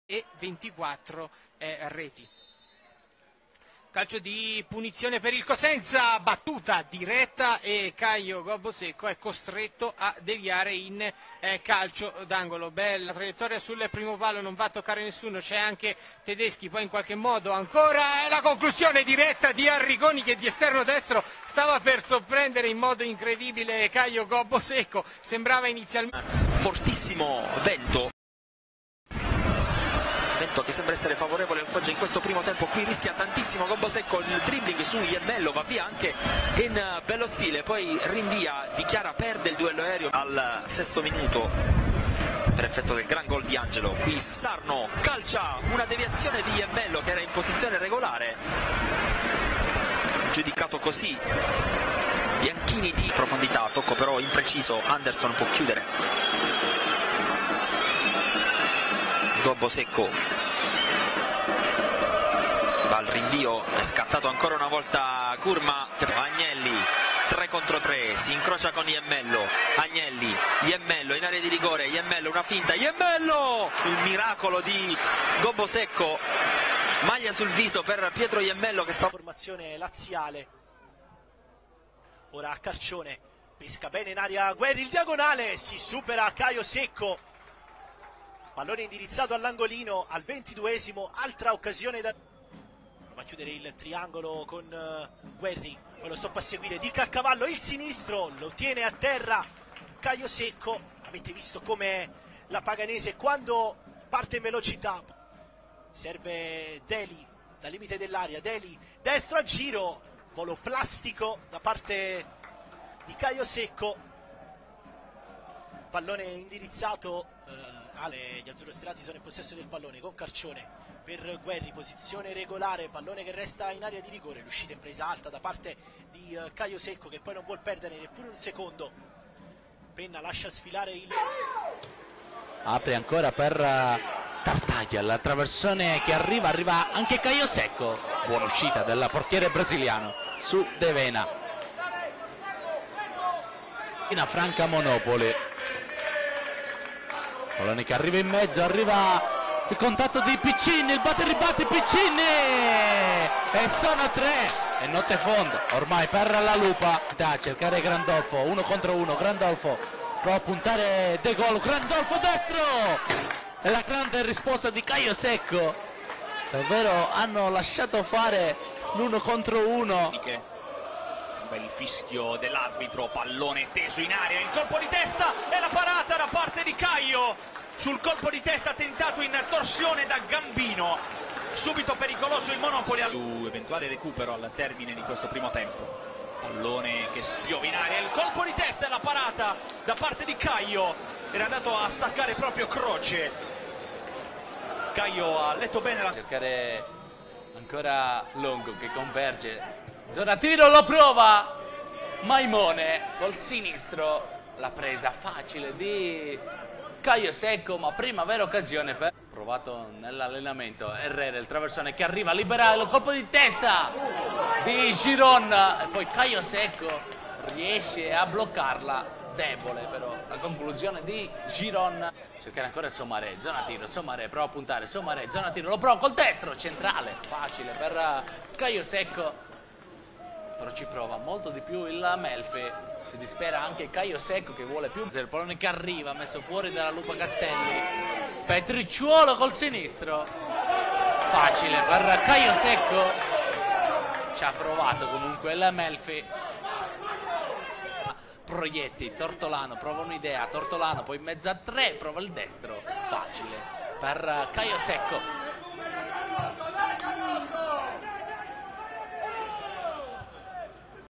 e 24 reti. Calcio di punizione per il Cosenza, battuta diretta e Caio Gobbosecco è costretto a deviare in calcio d'angolo. Bella traiettoria sul primo palo, non va a toccare nessuno, c'è anche Tedeschi, poi in qualche modo ancora è la conclusione diretta di Arrigoni che di esterno destro stava per sorprendere in modo incredibile Caio Gobbosecco, sembrava inizialmente fortissimo vento che sembra essere favorevole al Foggia in questo primo tempo. Qui rischia tantissimo Gobbosecco, il dribbling su Iemmello va via anche in bello stile, poi rinvia, dichiara, perde il duello aereo al 6° minuto per effetto del gran gol di Angelo. Qui Sarno calcia una deviazione di Iemmello che era in posizione regolare, giudicato così Bianchini di profondità, tocco però impreciso, Anderson può chiudere. Gobbosecco va al rinvio, è scattato ancora una volta Curma, Agnelli 3 contro 3, si incrocia con Iemmello, Agnelli, Iemmello in area di rigore, Iemmello una finta, Iemmello, il miracolo di Gobbosecco, maglia sul viso per Pietro Iemmello che sta formazione laziale. Ora a Carcione, pesca bene in area Guerri, il diagonale, si supera Caio Secco, pallone indirizzato all'angolino al 22esimo, altra occasione da a chiudere il triangolo con Guerri, poi lo stop a seguire Dica a cavallo, il sinistro lo tiene a terra Caio Secco. Avete visto come la Paganese quando parte in velocità, serve Deli dal limite dell'area, Deli destro a giro, volo plastico da parte di Caio Secco, pallone indirizzato gli azzurrostellati sono in possesso del pallone con Carcione per Guerri, posizione regolare, pallone che resta in area di rigore, l'uscita in presa alta da parte di Caio Secco che poi non vuol perdere neppure un secondo. Penna lascia sfilare il... Apre ancora per Tartaglia, la traversone che arriva anche Caio Secco, buona uscita del portiere brasiliano su De Vena. In Franca Monopoli, pallone che arriva in mezzo, arriva il contatto di Piccini, il batte e ribatti Piccini e sono 3 e notte fondo ormai per la Lupa. A cercare Grandolfo, 1 contro 1, Grandolfo prova a puntare De Gol, Grandolfo dentro e la grande risposta di Caio Secco, davvero hanno lasciato fare l'1 contro 1. Un bel fischio dell'arbitro, pallone teso in aria, il colpo di testa e la parata da parte di Caio sul colpo di testa tentato in torsione da Gambino, subito pericoloso il Monopoli. Più eventuale recupero al termine di questo primo tempo, pallone che spiova in aria, il colpo di testa e la parata da parte di Caio, era andato a staccare proprio Croce. Caio ha letto bene la... Cercare ancora Longo che converge, zona tiro, lo prova Maimone col sinistro, la presa facile di Caio Secco, ma prima vera occasione per... provato nell'allenamento Herrera, il traversone che arriva a liberare, il colpo di testa di Giron e poi Caio Secco riesce a bloccarla, debole però la conclusione di Giron. Cercare ancora Sommaré, zona tiro, Sommaré prova a puntare, Sommaré, zona tiro, lo prova col destro, centrale, facile per Caio Secco, però ci prova molto di più il Melfi, si dispera anche Caio Secco che vuole più, il pallone che arriva, messo fuori dalla Lupa Castelli, Petricciuolo col sinistro, facile per Caio Secco, ci ha provato comunque il Melfi. Proietti, Tortolano prova un'idea, Tortolano poi in mezzo a 3 prova il destro, facile per Caio Secco.